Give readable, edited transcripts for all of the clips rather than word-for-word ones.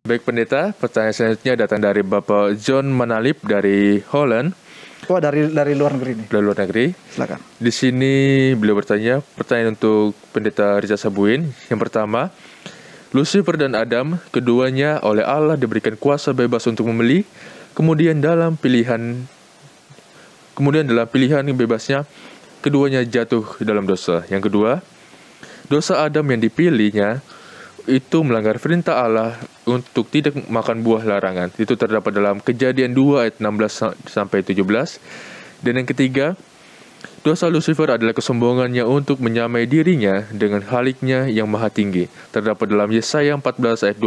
Baik pendeta, pertanyaan selanjutnya datang dari Bapak John Manalip dari Holland. Oh, dari luar negeri nih. Dari luar negeri. Silakan. Di sini beliau bertanya, pertanyaan untuk pendeta Richard Sabuin. Yang pertama, Lucifer dan Adam, keduanya oleh Allah diberikan kuasa bebas untuk memilih. Kemudian dalam pilihan bebasnya, keduanya jatuh dalam dosa. Yang kedua, dosa Adam yang dipilihnya itu melanggar perintah Allah untuk tidak makan buah larangan. Itu terdapat dalam Kejadian 2 ayat 16-17. Dan yang ketiga, dosa Lucifer adalah kesombongannya untuk menyamai dirinya dengan Khaliknya yang maha tinggi. Terdapat dalam Yesaya 14 ayat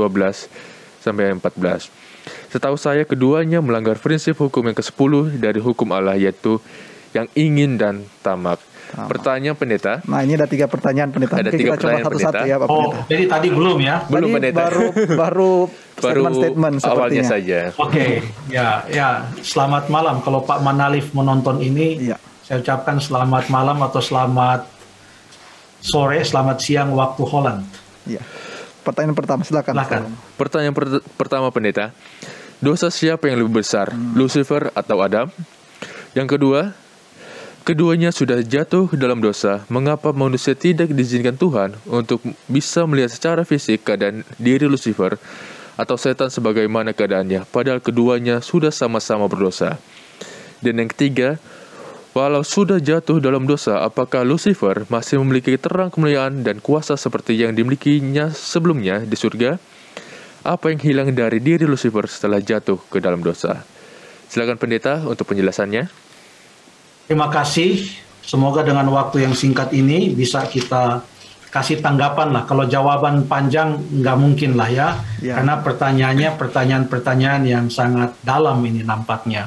12-14. Setahu saya keduanya melanggar prinsip hukum yang ke-10 dari hukum Allah, yaitu yang ingin dan tamak. Pertanyaan pendeta. Nah, ini ada 3 pertanyaan pendeta. Ada Mungkin 3 kita coba satu-satu ya Pak Pendeta. Jadi tadi belum ya? Belum Tadi pendeta. baru statement awalnya sepertinya. saja. Oke, ya. Selamat malam. Kalau Pak Manalif menonton ini, Iya. saya ucapkan selamat malam atau selamat sore, selamat siang waktu Holland. Iya. Pertanyaan pertama, silakan. Pertanyaan pertama pendeta. Dosa siapa yang lebih besar, Lucifer atau Adam? Yang kedua, keduanya sudah jatuh dalam dosa. Mengapa manusia tidak diizinkan Tuhan untuk bisa melihat secara fisik keadaan diri Lucifer atau setan sebagaimana keadaannya, padahal keduanya sudah sama-sama berdosa? Dan yang ketiga, walau sudah jatuh dalam dosa, apakah Lucifer masih memiliki terang kemuliaan dan kuasa seperti yang dimilikinya sebelumnya di surga? Apa yang hilang dari diri Lucifer setelah jatuh ke dalam dosa? Silakan pendeta untuk penjelasannya. Terima kasih. Semoga dengan waktu yang singkat ini bisa kita kasih tanggapan lah. Kalau jawaban panjang nggak mungkin lah ya. Karena pertanyaannya pertanyaan-pertanyaan yang sangat dalam ini nampaknya.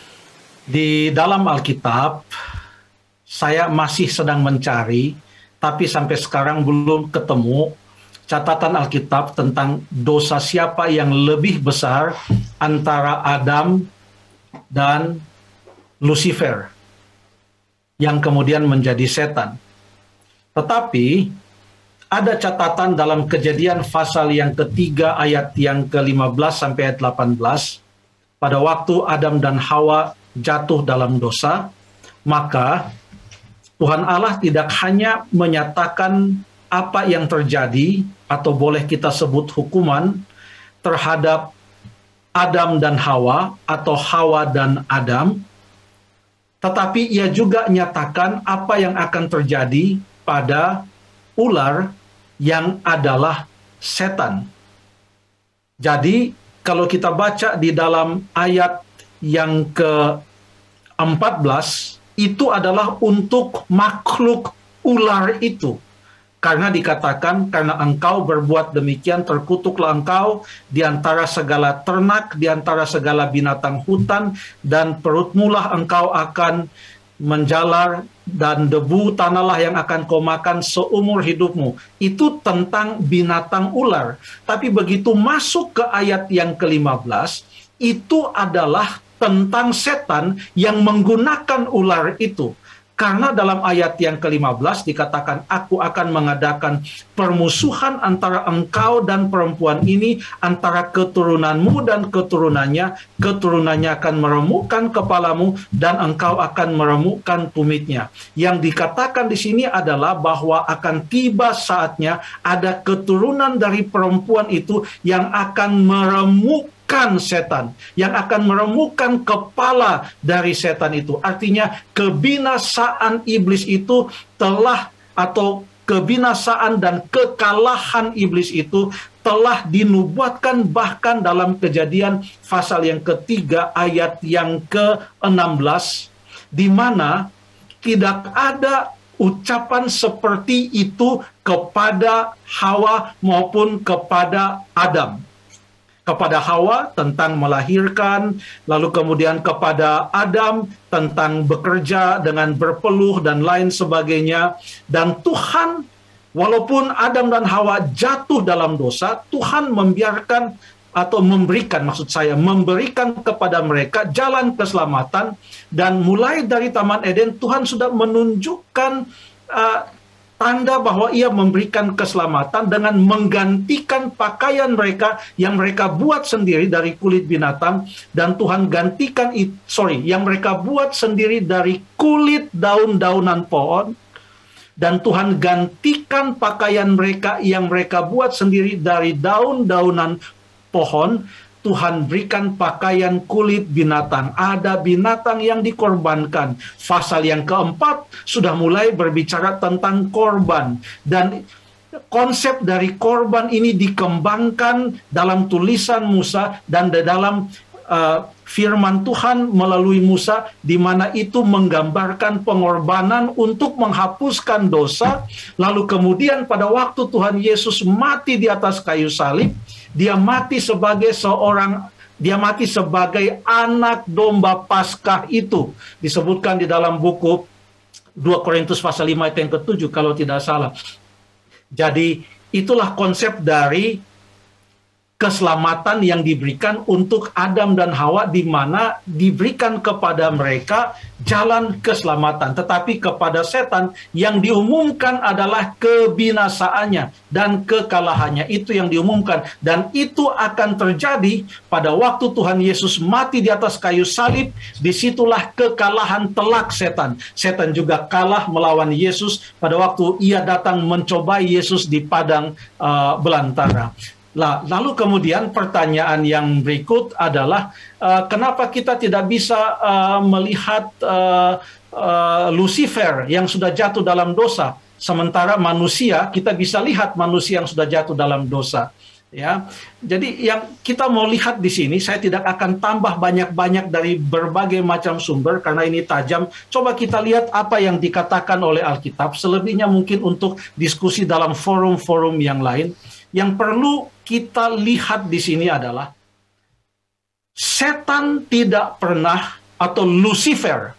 Di dalam Alkitab, saya masih sedang mencari, tapi sampai sekarang belum ketemu catatan Alkitab tentang dosa siapa yang lebih besar antara Adam dan Lucifer, yang kemudian menjadi setan. Tetapi ada catatan dalam Kejadian pasal yang ketiga ayat yang ke-15 sampai ayat 18. Pada waktu Adam dan Hawa jatuh dalam dosa, maka Tuhan Allah tidak hanya menyatakan apa yang terjadi, atau boleh kita sebut hukuman terhadap Adam dan Hawa, atau Hawa dan Adam, tetapi ia juga nyatakan apa yang akan terjadi pada ular yang adalah setan. Jadi kalau kita baca di dalam ayat yang ke-14, itu adalah untuk makhluk ular itu. Karena dikatakan, karena engkau berbuat demikian, terkutuklah engkau di antara segala ternak, di antara segala binatang hutan, dan perutmulah engkau akan menjalar, dan debu tanahlah yang akan kau makan seumur hidupmu. Itu tentang binatang ular. Tapi begitu masuk ke ayat yang ke-15, itu adalah tentang setan yang menggunakan ular itu. Karena dalam ayat yang ke-15 dikatakan, aku akan mengadakan permusuhan antara engkau dan perempuan ini, antara keturunanmu dan keturunannya. Keturunannya akan meremukkan kepalamu dan engkau akan meremukkan tumitnya. Yang dikatakan di sini adalah bahwa akan tiba saatnya ada keturunan dari perempuan itu yang akan meremukkan setan, yang akan meremukkan kepala dari setan itu. Artinya kebinasaan iblis itu telah, atau kebinasaan dan kekalahan iblis itu telah dinubuatkan bahkan dalam Kejadian pasal yang ketiga ayat yang ke-16, di mana tidak ada ucapan seperti itu kepada Hawa maupun kepada Adam. Kepada Hawa tentang melahirkan, lalu kemudian kepada Adam tentang bekerja dengan berpeluh dan lain sebagainya. Dan Tuhan, walaupun Adam dan Hawa jatuh dalam dosa, Tuhan membiarkan atau memberikan, memberikan kepada mereka jalan keselamatan. Dan mulai dari Taman Eden, Tuhan sudah menunjukkan tanda bahwa ia memberikan keselamatan dengan menggantikan pakaian mereka yang mereka buat sendiri dari kulit binatang, dan Tuhan gantikan yang mereka buat sendiri dari kulit daun-daunan pohon, dan Tuhan gantikan pakaian mereka yang mereka buat sendiri dari daun-daunan pohon. Tuhan berikan pakaian kulit binatang. Ada binatang yang dikorbankan. Pasal yang keempat sudah mulai berbicara tentang korban. Dan konsep dari korban ini dikembangkan dalam tulisan Musa dan di dalam firman Tuhan melalui Musa, di mana itu menggambarkan pengorbanan untuk menghapuskan dosa. Lalu kemudian pada waktu Tuhan Yesus mati di atas kayu salib, dia mati sebagai anak domba Paskah itu. Disebutkan di dalam buku 2 Korintus pasal 5 ayat yang ke-7 kalau tidak salah. Jadi itulah konsep dari keselamatan yang diberikan untuk Adam dan Hawa, di mana diberikan kepada mereka jalan keselamatan. Tetapi kepada setan yang diumumkan adalah kebinasaannya dan kekalahannya. Itu yang diumumkan. Dan itu akan terjadi pada waktu Tuhan Yesus mati di atas kayu salib. Disitulah kekalahan telak setan. Setan juga kalah melawan Yesus pada waktu ia datang mencobai Yesus di padang belantara. Lalu kemudian pertanyaan yang berikut adalah kenapa kita tidak bisa melihat Lucifer yang sudah jatuh dalam dosa, sementara manusia kita bisa lihat manusia yang sudah jatuh dalam dosa. Ya, jadi yang kita mau lihat di sini, saya tidak akan tambah banyak-banyak dari berbagai macam sumber karena ini tajam. Coba kita lihat apa yang dikatakan oleh Alkitab. Selebihnya mungkin untuk diskusi dalam forum-forum yang lain. Yang perlu kita lihat di sini adalah setan tidak pernah, atau Lucifer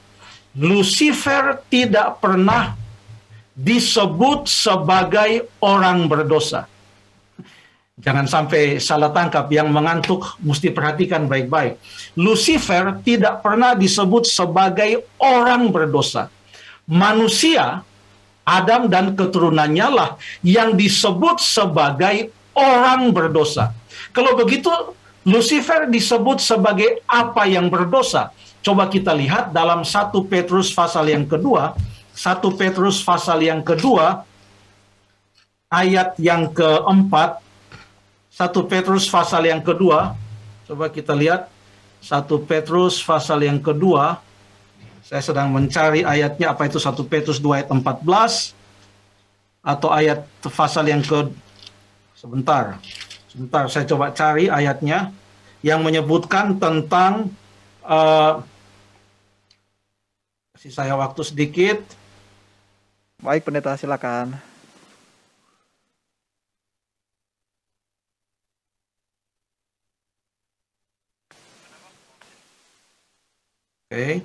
tidak pernah disebut sebagai orang berdosa. Jangan sampai salah tangkap, yang mengantuk mesti perhatikan baik-baik. Lucifer tidak pernah disebut sebagai orang berdosa. Manusia, Adam dan keturunannya lah yang disebut sebagai orang berdosa. Kalau begitu, Lucifer disebut sebagai apa yang berdosa? Coba kita lihat dalam 1 Petrus pasal yang kedua. 1 Petrus pasal yang kedua, ayat yang keempat. 1 Petrus pasal yang kedua. Coba kita lihat. 1 Petrus pasal yang kedua. Saya sedang mencari ayatnya, apa itu 1 Petrus 2 ayat 14 atau ayat pasal yang sebentar saya coba cari ayatnya yang menyebutkan tentang kasih saya waktu sedikit. Baik, pendeta, silakan. Oke.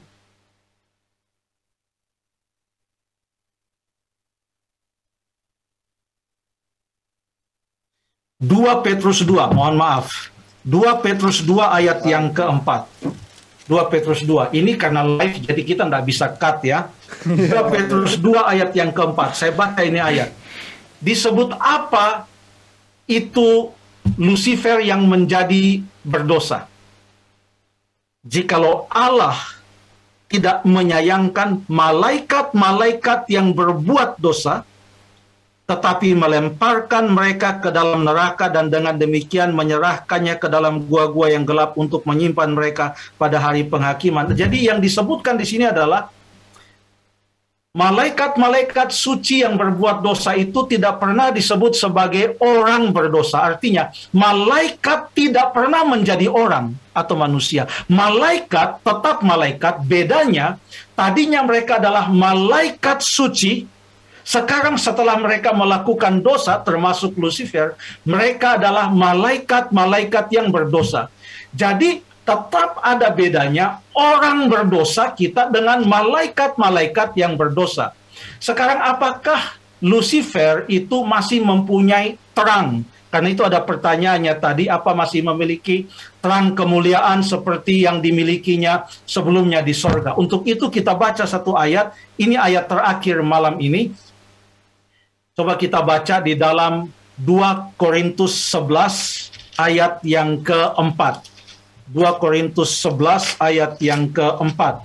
2 Petrus 2, mohon maaf. 2 Petrus 2 ayat yang keempat. 2 Petrus 2. Ini karena live, jadi kita nggak bisa cut ya. 2 Petrus 2 ayat yang keempat. Saya baca ini ayat. Disebut apa itu Lucifer yang menjadi berdosa? Jikalau Allah tidak menyayangkan malaikat-malaikat yang berbuat dosa, tetapi melemparkan mereka ke dalam neraka dan dengan demikian menyerahkannya ke dalam gua-gua yang gelap untuk menyimpan mereka pada hari penghakiman. Jadi yang disebutkan di sini adalah malaikat-malaikat suci yang berbuat dosa itu tidak pernah disebut sebagai orang berdosa. Artinya, malaikat tidak pernah menjadi orang atau manusia. Malaikat tetap malaikat, bedanya tadinya mereka adalah malaikat suci. Sekarang setelah mereka melakukan dosa, termasuk Lucifer, mereka adalah malaikat-malaikat yang berdosa. Jadi tetap ada bedanya orang berdosa kita dengan malaikat-malaikat yang berdosa. Sekarang apakah Lucifer itu masih mempunyai terang? Karena itu ada pertanyaannya tadi, apa masih memiliki terang kemuliaan seperti yang dimilikinya sebelumnya di sorga? Untuk itu kita baca satu ayat, ini ayat terakhir malam ini. Coba kita baca di dalam 2 Korintus 11 ayat yang keempat. 2 Korintus 11 ayat yang keempat.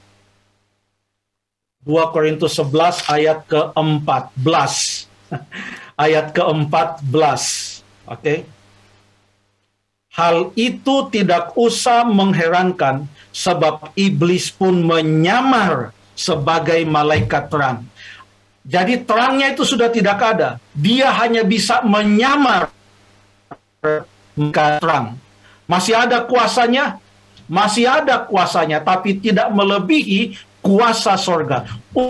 2 Korintus 11 ayat ke-14. Ayat ke-14. Oke. Hal itu tidak usah mengherankan, sebab iblis pun menyamar sebagai malaikat terang. Jadi terangnya itu sudah tidak ada. Dia hanya bisa menyamar terang. Masih ada kuasanya? Masih ada kuasanya, tapi tidak melebihi kuasa sorga.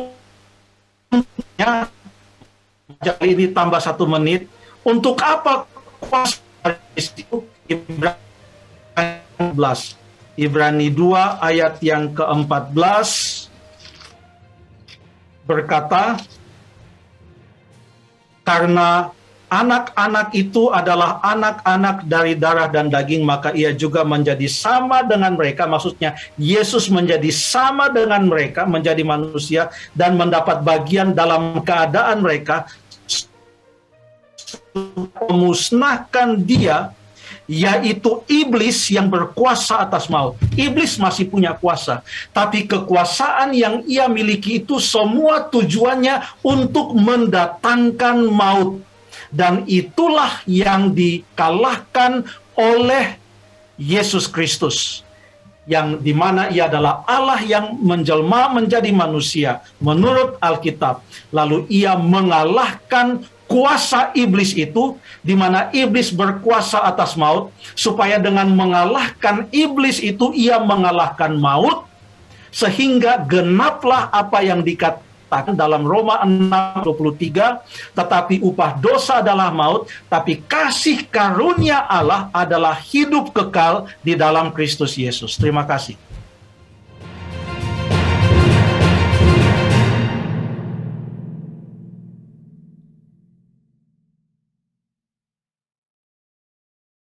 Jadi ini tambah 1 menit. Untuk apa kuasa itu? Ibrani 2 ayat yang ke-14 berkata, karena anak-anak itu adalah anak-anak dari darah dan daging, maka ia juga menjadi sama dengan mereka. Maksudnya, Yesus menjadi sama dengan mereka, menjadi manusia, dan mendapat bagian dalam keadaan mereka, memusnahkan dia, yaitu iblis yang berkuasa atas maut. Iblis masih punya kuasa, tapi kekuasaan yang ia miliki itu semua tujuannya untuk mendatangkan maut. Dan itulah yang dikalahkan oleh Yesus Kristus, yang dimana ia adalah Allah yang menjelma menjadi manusia menurut Alkitab. Lalu ia mengalahkan kuasa iblis itu, di mana iblis berkuasa atas maut, supaya dengan mengalahkan iblis itu ia mengalahkan maut, sehingga genaplah apa yang dikatakan dalam Roma 6:23, tetapi upah dosa adalah maut, tapi kasih karunia Allah adalah hidup kekal di dalam Kristus Yesus. Terima kasih.